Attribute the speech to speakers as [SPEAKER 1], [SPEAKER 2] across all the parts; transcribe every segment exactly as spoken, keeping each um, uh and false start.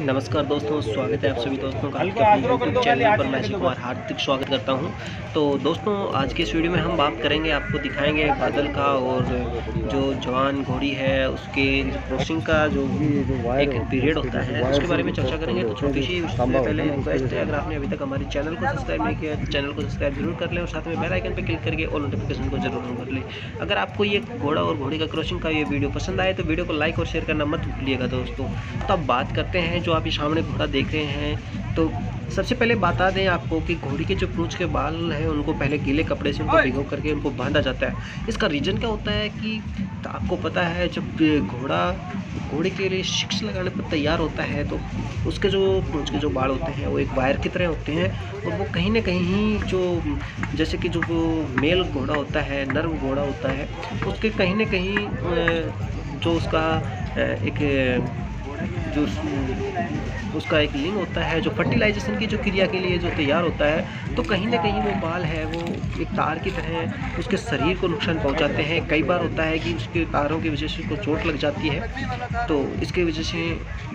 [SPEAKER 1] नमस्कार दोस्तों, स्वागत है आप सभी दोस्तों का आपके अपने यूट्यूब चैनल पर। मैं अजय कुमार हार्दिक स्वागत करता हूं। तो दोस्तों, आज के इस वीडियो में हम बात करेंगे, आपको दिखाएंगे बादल का और जो जवान घोड़ी है उसके क्रॉसिंग का जो एक पीरियड होता है उसके बारे में चर्चा करेंगे। तो छोटी सी उससे पहले रिक्वेस्ट है, अगर आपने अभी तक हमारे चैनल को सब्सक्राइब नहीं किया तो चैनल को सब्सक्राइब जरूर कर लें और साथ में बेल आइकन पर क्लिक करके ऑल नोटिफिकेशन को जरूर ऑन कर लें। अगर आपको ये घोड़ा और घोड़ी का क्रॉसिंग का ये वीडियो पसंद आए तो वीडियो को लाइक और शेयर करना मत भूलिएगा दोस्तों। तो अब बात करते हैं, जो आप ये सामने घोड़ा देख रहे हैं, तो सबसे पहले बता दें आपको कि घोड़ी के जो पूंछ के बाल हैं उनको पहले गीले कपड़े से उनको भिगो करके उनको बांधा जाता है। इसका रीज़न क्या होता है कि तो आपको पता है, जब घोड़ा घोड़े के लिए शिक्ष लगाने पर तैयार होता है तो उसके जो पूंछ के जो बाल होते हैं वो एक वायर की तरह होते हैं और वो कहीं ना कहीं जो जैसे कि जो मेल घोड़ा होता है, नर्म घोड़ा होता है, उसके कहीं ना कहीं जो उसका एक जो उसका एक लिंग होता है, जो फर्टिलाइजेशन की जो क्रिया के लिए जो तैयार होता है, तो कहीं ना कहीं वो बाल है वो एक तार की तरह उसके शरीर को नुकसान पहुंचाते हैं। कई बार होता है कि उसके तारों की वजह से उसको चोट लग जाती है, तो इसके वजह से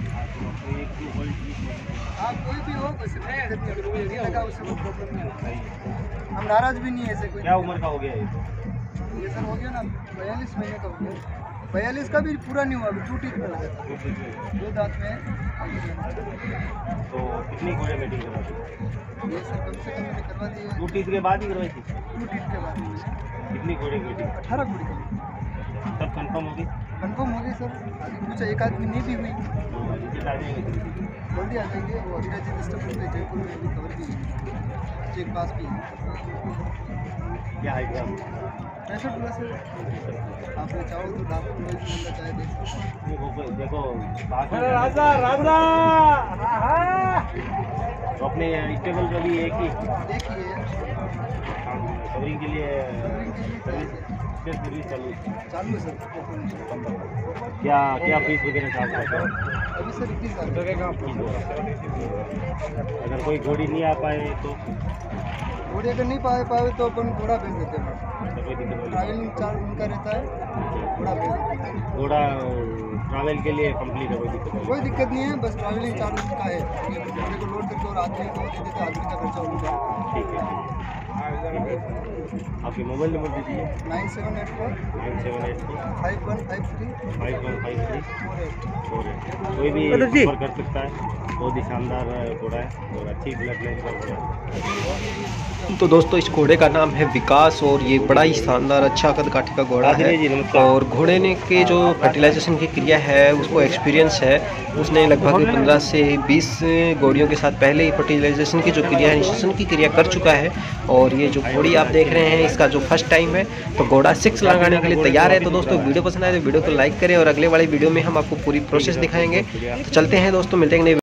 [SPEAKER 2] हम नाराज भी नहीं है ऐसे। कोई
[SPEAKER 3] क्या उम्र का हो गया
[SPEAKER 2] ये सर हो गया ना, बयालीस महीने का हो गया। बयालीस का भी पूरा नहीं हुआ, अभी टू टीथ में लगा था, दो दांत में है।
[SPEAKER 3] तो कितनी घोड़े मीटिंग करवाई?
[SPEAKER 2] ये सर कम से कम मैंने करवा दी है,
[SPEAKER 3] टू टीथ के बाद ही करवाई थी?
[SPEAKER 2] टू टीथ के बाद में
[SPEAKER 3] कितनी घोड़े की मीटिंग?
[SPEAKER 2] अठारह घोड़ी का
[SPEAKER 3] तब कंफर्म होगी?
[SPEAKER 2] कन्फर्म हो गई सर। अभी कुछ एक आदमी नहीं भी हुई,
[SPEAKER 3] नीचे आ जाएंगे
[SPEAKER 2] जल्दी आ जाएंगे। वो अभिराजी डिस्ट्रिक्ट में जयपुर में अभी कवर की है, चेक पास भी है।
[SPEAKER 3] क्या हाइट है आपकी?
[SPEAKER 2] पैंसठ प्लस है। आपने चाहो तो डॉक्टर में भी मिलना चाहे देख सकते
[SPEAKER 3] देखो देखो बात है।
[SPEAKER 4] राजा राजा
[SPEAKER 3] तो अपने स्टेबल का भी एक ही
[SPEAKER 2] एक ही है।
[SPEAKER 3] कवरिंग के लिए
[SPEAKER 2] कवरिंग के लिए चाहिए सर।
[SPEAKER 3] सर्विस चालू है।
[SPEAKER 2] चालू है सर।
[SPEAKER 3] क्या क्या फीस वगैरह चार्ज करते हो?
[SPEAKER 2] अभी सर इक्कीस हज़ार।
[SPEAKER 3] अगर कोई घोड़ी नहीं आ पाए तो
[SPEAKER 2] घोड़े अगर नहीं पाए पाए तो अपन घोड़ा भेज देते हैं।
[SPEAKER 3] तो कोई दिक्कत नहीं?
[SPEAKER 2] ट्रैवलिंग चार्ज उनका रहता है, घोड़ा भेज देते हैं।
[SPEAKER 3] घोड़ा ट्रैवल के लिए कंप्लीट है, कोई दिक्कत नहीं?
[SPEAKER 2] कोई दिक्कत नहीं है, बस ट्रैवलिंग चार्ज उनका है। ये घोड़े को लोड करके और आदमी को दे देते, आदमी का खर्चा उनका।
[SPEAKER 3] ठीक है। आपके मोबाइल नंबर दीजिए।
[SPEAKER 2] Nine seven eight four
[SPEAKER 3] nine seven eight four
[SPEAKER 2] five one five three
[SPEAKER 3] five one five three
[SPEAKER 2] four eight.
[SPEAKER 3] Four eight. कोई भी संपर्क कर सकता है। बहुत ही शानदार घोड़ा है और अच्छी ब्लड लाइन का घोड़ा है।
[SPEAKER 1] तो दोस्तों, इस घोड़े का नाम है विकास और ये बड़ा ही शानदार अच्छा कदकाठी का घोड़ा है। और घोड़े ने के जो फर्टिलाइजेशन की क्रिया है उसको एक्सपीरियंस है। उसने लगभग पंद्रह से बीस घोड़ियों के साथ पहले ही फर्टिलाइजेशन की जो क्रिया है, निषेचन की क्रिया कर चुका है। और ये जो घोड़ी आप देख रहे हैं इसका जो फर्स्ट टाइम है, तो घोड़ा सिक्स लगाने के लिए तैयार है। तो दोस्तों, वीडियो पसंद आए तो वीडियो को लाइक करें और अगले वाली वीडियो में हम आपको पूरी प्रोसेस दिखाएंगे। तो चलते हैं दोस्तों, मिलते हैं।